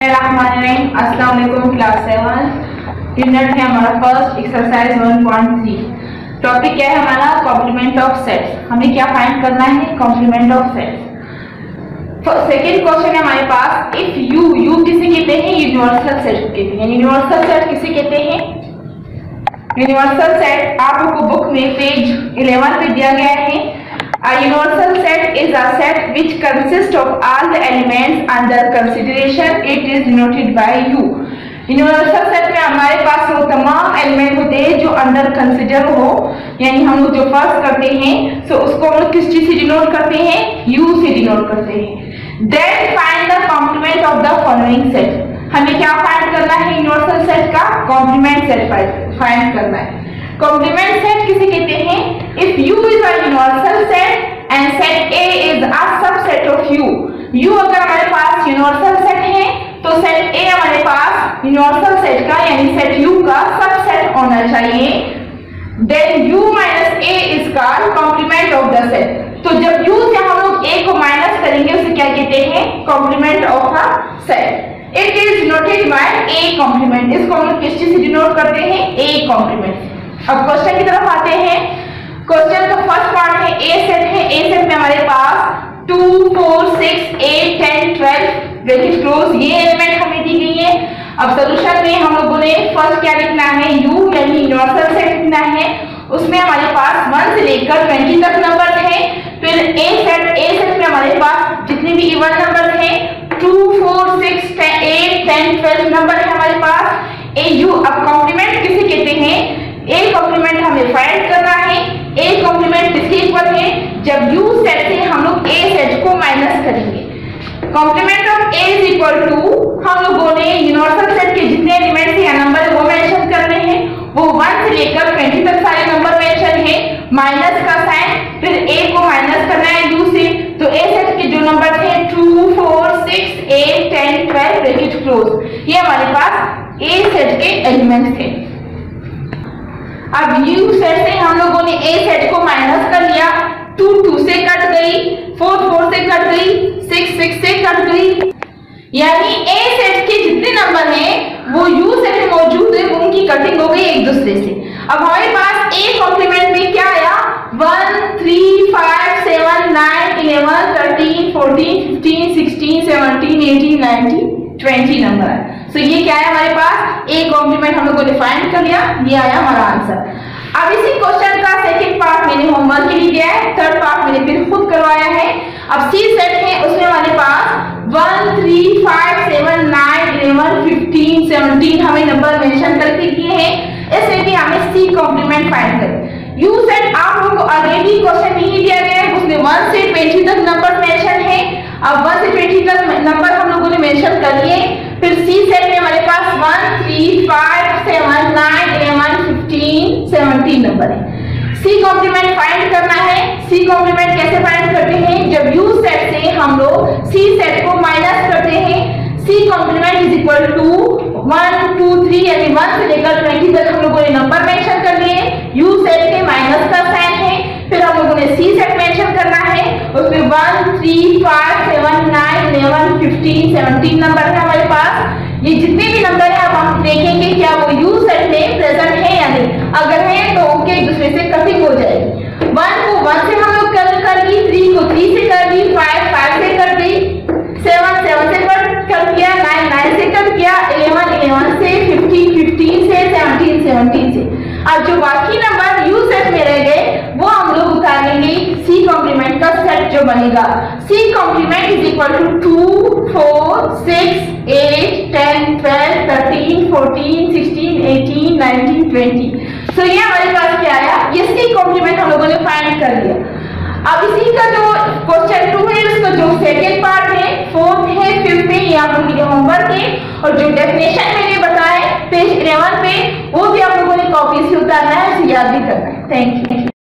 अस्सलाम वालेकुम class 7 unit है हमारा फर्स्ट एक्सरसाइज 1.3। टॉपिक क्या है हमारा? Complement of sets. हमें क्या फाइंड करना है? Complement of sets. तो सेकंड क्वेश्चन है हमारे पास, इफ यू किसे कहते हैं? यूनिवर्सल सेट कहते हैं। यूनिवर्सल सेट किसे कहते हैं? यूनिवर्सल सेट आपको बुक में पेज 11 पे दिया गया है। A universal set is a set which consists of all the elements under consideration. It is denoted by U. Universal set में हमारे पास वो तमाम एलिमेंट होते हैं जो अंडर कंसिडर हो, यानी हम लोग जो फर्स्ट करते हैं तो उसको हम लोग किस चीज से डिनोट करते हैं? U से डिनोट करते हैं। Then find the complement of the following set. हमें क्या फाइंड करना है? यूनिवर्सल सेट का कॉम्प्लीमेंट सेट फाइंड करना है। कॉम्प्लीमेंट सेट किसे कहते हैं? If U is a universal set and set A is a subset of U. U अगर हमारे पास यूनिवर्सल सेट है तो सेट A हमारे पास यूनिवर्सल सेट का यानी सेट U का सबसेट होना चाहिए। Then U minus A is called complement of the set. तो जब U से हम लोग A को माइनस करेंगे उसे क्या कहते हैं? Complement of a set. It is denoted by A complement. इसको हम लोग किस चीज से डिनोट करते हैं? A complement। अब क्वेश्चन की तरफ आते हैं। क्वेश्चन का फर्स्ट पार्ट है ए सेट है। ए सेट में हमारे पास 2, 4, 6, 8, 10, 12 ब्रैकेट क्लोज ये एलिमेंट हमें दी गई है। अब सॉल्यूशन में हम लोगों ने फर्स्ट क्या लिखना है? यू यानी यूनिवर्सल सेट लिखना है। उसमें हमारे पास 1 से लेकर 20 तक नंबर है। फिर ए सेट में हमारे पास जितने भी इवन नंबर हैं 2, 4, 6, 8, 10, 12 नंबर है हमारे पास। ए यू अब कॉम्प्लीमेंट किसे कहते हैं? ए कॉम्प्लीमेंट हमें फाइंड करना है। ए कॉम्प्लीमेंट किसके इक्वल है? जब यू सेट से हम लोग ए सेट को माइनस करेंगे। Complement of A is equal to हम लोगों ने यूनिवर्सल सेट के जितने एलिमेंट्स या नंबर वो मेंशन करने हैं। वो 1 से लेकर 20 तक सारे नंबर मेंशन है। माइनस का साइन, फिर ए को माइनस करना है यू से। तो ए सेट के जो नंबर थे 2, 4, 6, 8, 10, 12 ब्रैकेट क्लोज ये हमारे पास ए सेट के एलिमेंट्स थे। अब यू सेट से हम लोगों ने ए सेट को माइनस कर लिया। 2, 2 से कट गई, 4, 4 से कट गई, 6, 6 से कट गई, यानी ए सेट के जितने नंबर हैं वो यू सेट में मौजूद है उनकी कटिंग हो गई एक दूसरे से। अब हमारे पास ए कॉम्प्लीमेंट में क्या आया? 1, 3, 5, 7, 9, 11, 13, 14, 15, 16, 17, 18, 19, 20 नंबर है। तो ये क्या है हमारे पास? ए कॉम्प्लीमेंट हम लोगों ने फाइंड कर लिया। ये आया हमारा आंसर। अब इसी क्वेश्चन का सेकंड पार्ट मैंने होमवर्क के लिए दिया है, थर्ड पार्ट मैंने फिर खुद करवाया है। अब सी सेट है उसमें हमारे पास 1, 3, 5, 7, 9, 11, 15, 17 हमें नंबर मेंशन करके दिए हैं। इसमें भी हमें सी कॉम्प्लीमेंट फाइंड करें। यू सेट आप लोगों को ऑलरेडी क्वेश्चन नहीं दिया गया है, उसमें 1 से 20 तक नंबर मेंशन है। अब 1 से 20 तक नंबर हम लोगों ने मेंशन कर लिए। फिर सी सेट में हमारे पास 1, 3, 5, 7, 9, 11, 15, 17 नंबर है। सी कॉम्प्लीमेंट फाइंड करना है। सी कॉम्प्लीमेंट कैसे फाइंड करते हैं? जब यू सेट से हम लोग सी सेट को माइनस करते हैं। C complement is equal to 1, 2, 3 यानी 1 से लेकर 20 तक हम लोगों ने नंबर मेंशन कर लिए। यू सेट के माइनस का साइन है। फिर हम लोगों ने सी सेट मेंशन करना है, उसमें 1, 3, 5, 7, 9, 11, 15, 17 नंबर है हमारे पास। ये जितने भी नंबर है अब हम देखेंगे क्या वो यू सेट में प्रेजेंट है या नहीं। अगर है तो उनके एक दूसरे से कटिंग हो जाएगी। 1 को 1 से हम लोग कर दी, 3 को 3 से कर दी, 5 से कर दी, 7 से कट किया, 9 से कट किया, 11 से, 15 से, 17 से। अब जो बाकी नंबर यू सेट में रह गए वो हम लोग उतारेंगे सी कॉम्प्लीमेंट का सेट जो बनेगा। C complement is equal to 2, 4, 6, 8, 10, 12, 13, 14, 16, 18, 19, 20। तो ये हमारे पास क्या आया? ये सी कॉम्प्लीमेंट हम लोगों ने फाइंड कर लिया। अब इसी का जो क्वेश्चन 2 है उसका जो सेकेंड पार्ट है, 4th है, 5th है, ये आप लोगों के होमवर्क है। और जो डेफिनेशन मैंने बताया पेज 11 पे वो भी आप लोगों ने कॉपी से उतारना है, उसे याद भी करना है। Thank you.